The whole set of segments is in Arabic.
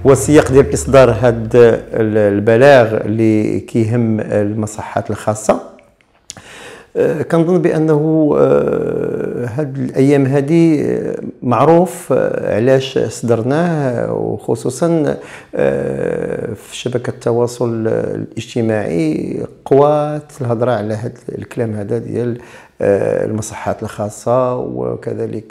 والسياق ديال اصدار هذا البلاغ اللي كيهم المصحات الخاصه. كنظن بانه هاد الايام هذه معروف علاش صدرناه، وخصوصا في شبكه التواصل الاجتماعي قوات الهضره على هذا الكلام هذا ديال المصحات الخاصه وكذلك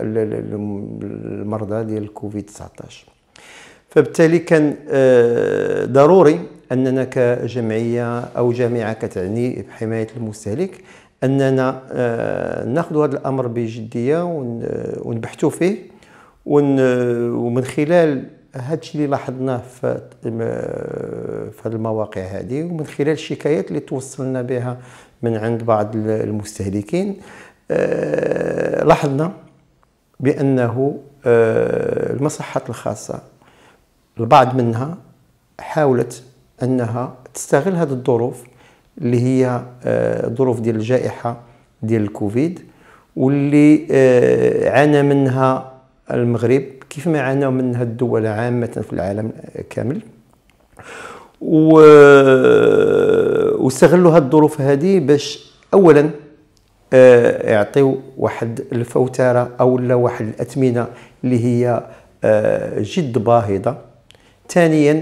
المرضى ديال الكوفيد 19. فبالتالي كان ضروري أننا كجمعية أو جامعة كتعني بحماية المستهلك أننا نأخذ هذا الأمر بجدية ونبحثوا فيه، ومن خلال هذا الشيء اللي لاحظناه في هذه المواقع هذه، ومن خلال الشكايات اللي توصلنا بها من عند بعض المستهلكين، لاحظنا بأنه المصحات الخاصة البعض منها حاولت أنها تستغل هذه الظروف اللي هي ظروف ديال الجائحة ديال الكوفيد، واللي عانى منها المغرب كيف ما عانى منها الدول عامة في العالم كامل، واستغلوا هذه الظروف هذه باش أولا يعطيو واحد الفوترة أو لا واحد الأثمنة اللي هي جد باهظة. ثانيا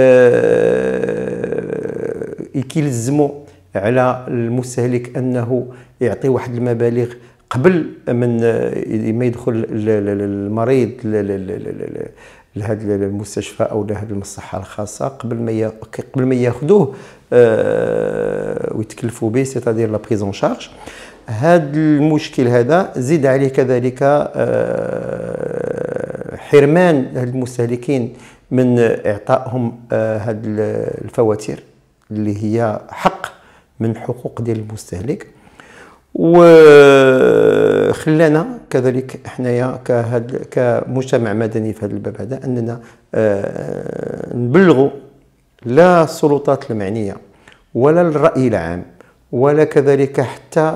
كيلزموا على المستهلك انه يعطي واحد المبالغ قبل من ما يدخل المريض لهذا المستشفى او لهذه المصحه الخاصه، قبل ما ياخذوه ويتكلفوا به، سيتادير لا بريزون شارج. هذا المشكل هذا زيد عليه كذلك حرمان المستهلكين من إعطائهم هذه الفواتير اللي هي حق من حقوق ديال المستهلك، وخلانا كذلك حنايا كمجتمع مدني في هذا الباب هذا أننا نبلغوا لا السلطات المعنية ولا الرأي العام ولا كذلك حتى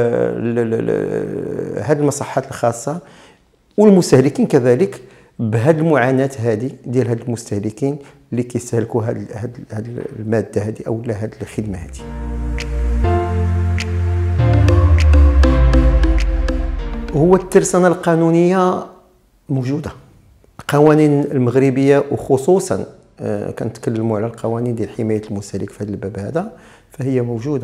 هذه المصحات الخاصة والمستهلكين كذلك بهذه المعاناة هذه ديال هاد المستهلكين اللي كيستهلكوا هاد المادة هذه أو لا هاد الخدمة هذه. هو الترسانة القانونية موجودة، القوانين المغربية وخصوصا كنتكلموا على القوانين ديال حماية المستهلك في هذا الباب هذا، فهي موجودة.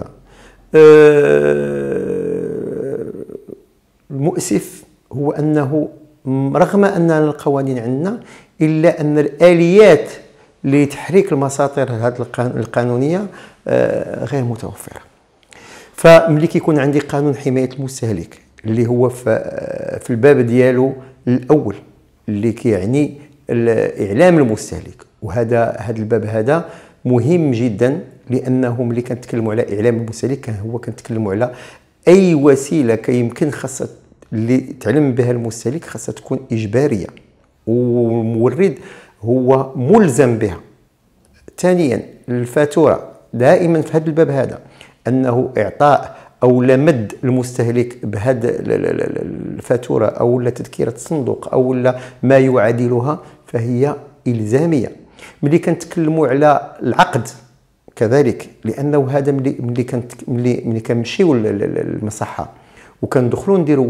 المؤسف هو أنه رغم أن القوانين عندنا إلا أن الآليات لتحريك المساطر هذه القانونية غير متوفرة. فملي كيكون عندي قانون حماية المستهلك اللي هو في الباب ديالو الأول اللي كيعني إعلام المستهلك، وهذا الباب هذا مهم جدا، لأنه ملي كنتكلموا على إعلام المستهلك هو كنتكلموا على أي وسيلة كيمكن خاصة اللي تعلم بها المستهلك خاصها تكون إجبارية والمورد هو ملزم بها. ثانيا الفاتورة دائما في هذا الباب هذا أنه إعطاء أو لمد المستهلك بهذه الفاتورة أو لا تذكرة الصندوق أو لا ما يعادلها فهي إلزامية. ملي كنتكلموا على العقد كذلك، لأنه هذا ملي كنمشيو للمصحة وكندخلوا نديروا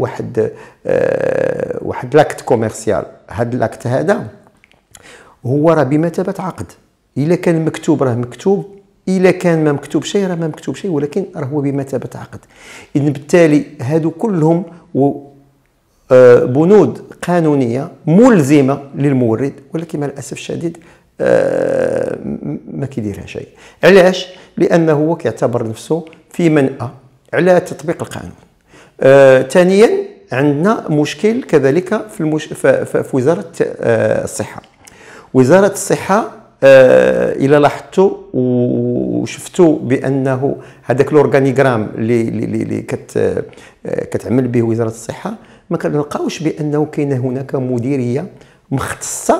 واحد لاكت كوميرسيال، هذا اللاكت هذا هو راه بمثابه عقد. الا كان مكتوب راه مكتوب، الا كان ما مكتوب شيء راه ما مكتوب شيء، ولكن راه هو بمثابه عقد. اذن بالتالي هادو كلهم بنود قانونيه ملزمه للمورد، ولكن مع الاسف الشديد ما كيديرها شيء. علاش؟ لانه هو كيعتبر نفسه في منأى على تطبيق القانون. ثانيا عندنا مشكل كذلك في وزارة الصحة. وزارة الصحة إلا لاحظتوا وشفتوا بأنه هذاك الأورغانيغرام اللي كتعمل به وزارة الصحة، ما كنلقاوش بأنه كاين هناك مديرية مختصة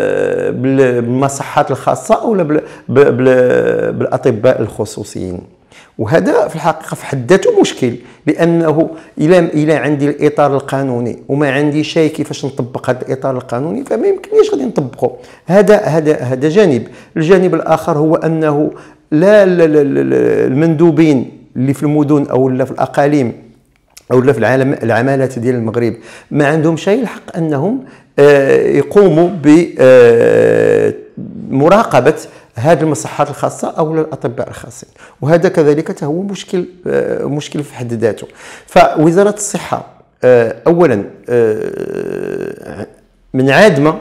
بالمصحات الخاصة أو بالأطباء الخصوصيين. وهذا في الحقيقه في حد ذاته مشكل، لانه الى عندي الاطار القانوني وما عندي شيء كيفاش نطبق هذا الاطار القانوني، فما يمكننيش غادي نطبقه. هذا جانب. الجانب الاخر هو انه لا المندوبين اللي في المدن او لا في الاقاليم او لا في العمالات ديال المغرب ما عندهم شيء الحق انهم يقوموا بمراقبه هذه المصحات الخاصه او الاطباء الخاصين، وهذا كذلك هو مشكل في حد ذاته. فوزاره الصحه اولا منعدمه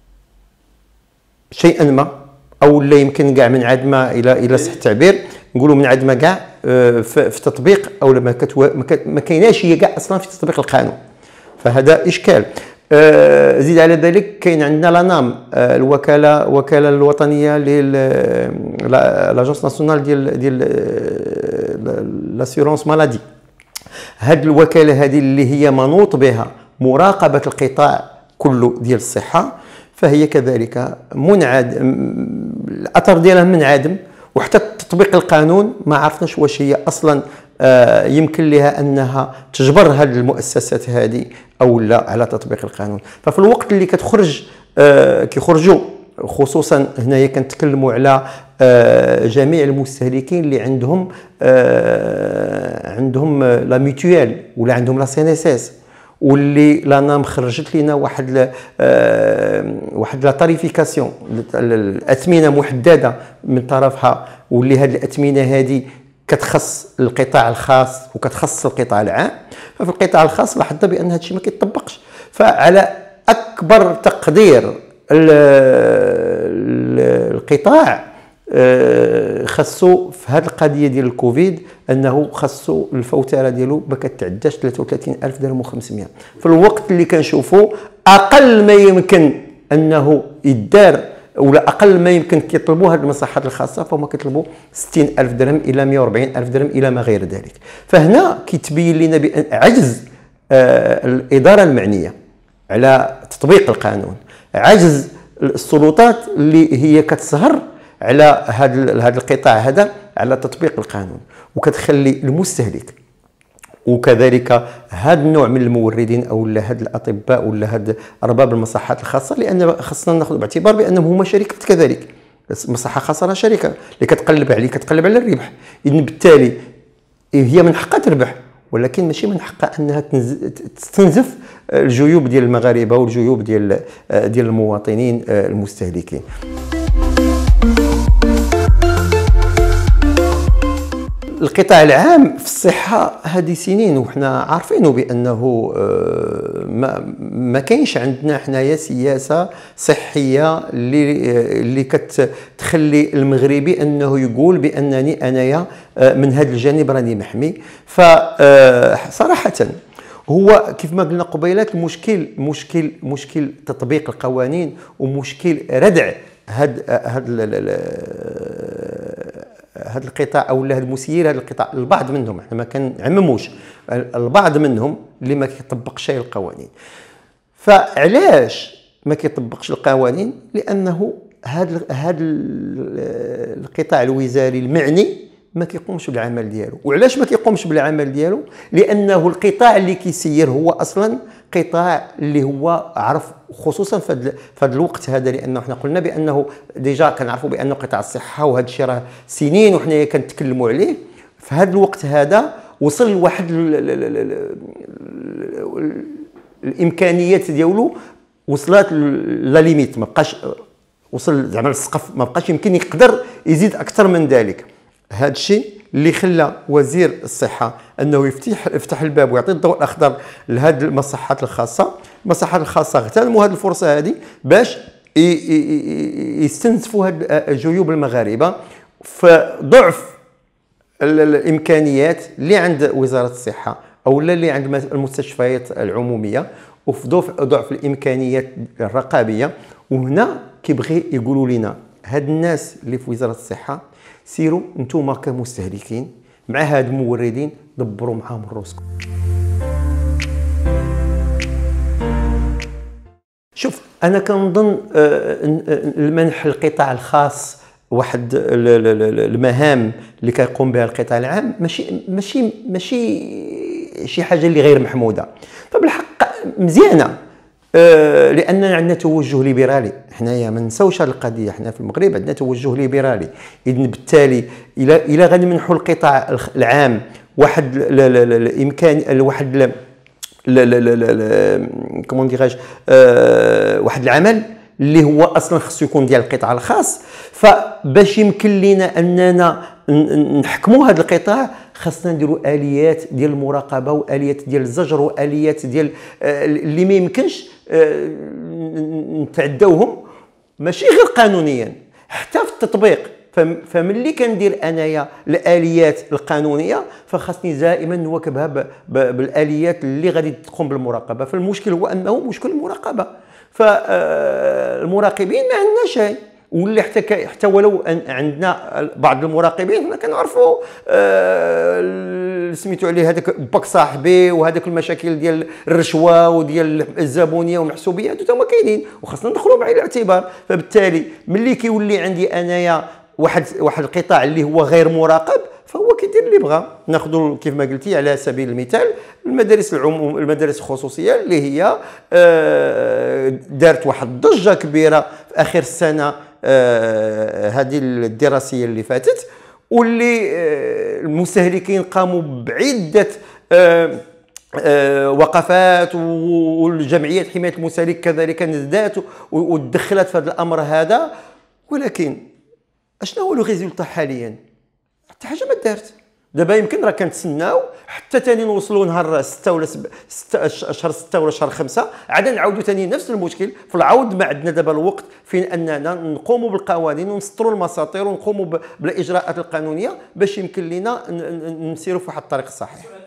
شيئا ما، او لا يمكن كاع منعدمه الى صح التعبير، نقولوا منعدمه كاع في تطبيق، او ما كايناش هي كاع اصلا في تطبيق القانون، فهذا اشكال. زيد على ذلك كاين عندنا لانام، الوكاله الوطنيه لاجونس ناسيونال ديال لاسيورونس مالادي. هذه الوكاله هذه اللي هي منوط بها مراقبه القطاع كله ديال الصحه، فهي كذلك الاثر ديالها منعدم، وحتى تطبيق القانون ما عرفناش واش هي اصلا يمكن لها انها تجبر هذه المؤسسات هذه او لا على تطبيق القانون. ففي الوقت اللي كيخرجوا خصوصا هنايا كنتكلموا على جميع المستهلكين اللي عندهم لا ميتويال ولا عندهم لا سي ان اس اس، واللي لانام خرجت لنا واحد لا طاريفيكاسيون، الاثمنه محدده من طرفها، واللي هذه الاثمنه هذه كتخص القطاع الخاص وكتخص القطاع العام. ففي القطاع الخاص لاحظنا بان هذا الشيء ما كيطبقش. فعلى اكبر تقدير القطاع خصو في هذه القضيه ديال الكوفيد انه خصو الفوتره ديالو ما كتعداش 33,000 درهم و500، في الوقت اللي كنشوفوا اقل ما يمكن انه يدار ولا اقل ما يمكن كيطلبوا هذه المصحات الخاصه فهم كيطلبوا 60,000 درهم الى 140,000 درهم الى ما غير ذلك. فهنا كيتبين لنا بان عجز الاداره المعنيه على تطبيق القانون، عجز السلطات اللي هي كتسهر على هذا القطاع هذا على تطبيق القانون، وكتخلي المستهلك وكذلك هذا النوع من الموردين او هاد الاطباء ولا هاد ارباب المصحات الخاصه، لان خصنا ناخذ باعتبار بانهم هما شركات كذلك. المصحه الخاصه راه شركه اللي كتقلب على الربح، اذن بالتالي هي من حقها تربح، ولكن ماشي من حقها انها تستنزف الجيوب ديال المغاربه والجيوب ديال المواطنين المستهلكين. القطاع العام في الصحه هذه سنين وحنا عارفينه بانه ما كاينش عندنا حنايا سياسه صحيه اللي كتخلي المغربي انه يقول بانني انايا من هذا الجانب راني محمي. فصراحه هو كيف ما قلنا قبيلات المشكل مشكل تطبيق القوانين ومشكل ردع هذا القطاع او هذا المسير هذا القطاع. البعض منهم احنا ما كنعمموش، البعض منهم اللي ما كيطبقش شيء القوانين. فعلاش ما كيطبقش القوانين؟ لانه هذا القطاع الوزاري المعني ما كيقومش بالعمل ديالو. وعلاش ما كيقومش بالعمل ديالو؟ لانه القطاع اللي كيسير هو اصلا قطاع اللي هو عرف خصوصا في هذا الوقت هذا، لانه احنا قلنا بانه ديجا كنعرفوا بانه قطاع الصحه وهذا الشيء راه سنين وحنا كنتكلموا عليه. في هذا الوقت هذا وصل لواحد الامكانيات ديالو وصلت لا ليميت، ما بقاش وصل زعما السقف، ما بقاش يمكن يقدر يزيد اكثر من ذلك. هذا الشيء اللي خلى وزير الصحه انه يفتح الباب ويعطي الضوء الاخضر لهذه المصحات الخاصه. المصحات الخاصه اغتنموا هذه الفرصه هذه باش يستنزفوا هذه جيوب المغاربه في ضعف الامكانيات اللي عند وزاره الصحه او اللي عند المستشفيات العموميه، وفي ضعف الامكانيات الرقابيه. وهنا كيبغي يقولوا لنا هاد الناس اللي في وزاره الصحه سيروا انتم كمستهلكين مع هاد الموردين دبروا معاهم راسكم. شوف انا كنظن المنح القطاع الخاص واحد المهام اللي كيقوم بها القطاع العام ماشي شي حاجه اللي غير محموده. فبالحق مزيانه لاننا عندنا توجه ليبرالي. حنايا ما نساوش هذه القضيه، حنا في المغرب عندنا توجه ليبرالي، اذن بالتالي الى غنمنحوا القطاع العام واحد الامكان، واحد كومون ديغاج واحد العمل اللي هو اصلا خصو يكون ديال القطاع الخاص. فباش يمكن لنا اننا نحكموا هذا القطاع خاصنا نديروا اليات ديال المراقبه واليات ديال الزجر واليات ديال اللي ما يمكنش نتعداوهم، ماشي غير قانونيا حتى في التطبيق. فملي كندير انايا الاليات القانونيه فخاصني دائما نواكبها بالاليات اللي غادي تقوم بالمراقبه. فالمشكل هو انه مشكل المراقبه، فالمراقبين ما عندنا شيء، واللي حتى ولو عندنا بعض المراقبين حنا كنعرفوا سميتو عليه هذاك باك صاحبي وهذاك المشاكل ديال الرشوه وديال الزبونيه والمحسوبيه هادو تما كاينين وخاصنا ندخلوا بعين الاعتبار. فبالتالي ملي كيولي عندي انايا واحد القطاع اللي هو غير مراقب فهو كيدير اللي بغى. ناخذ كيف ما قلتي على سبيل المثال المدارس المدارس الخصوصيه اللي هي دارت واحد الضجه كبيره في اخر السنه هذه الدراسيه اللي فاتت، واللي المستهلكين قاموا بعده وقفات، والجمعيات حمايه المستهلك كذلك نزدات ودخلت في هذا الامر هذا. ولكن اشنو هو لو ريزولطا حاليا؟ حتى حاجه ما دارت. دابا يمكن راه كنتسناو حتى ثاني نوصلوا نهار 6 ولا شهر 6 ولا شهر 5 عاد نعاودوا ثاني نفس المشكل. في العوض ما عندنا دابا الوقت فين اننا نقوموا بالقوانين ونسطروا المساطير ونقوموا بالاجراءات القانونيه باش يمكن لنا نسيروا في واحد الطريق الصحيح.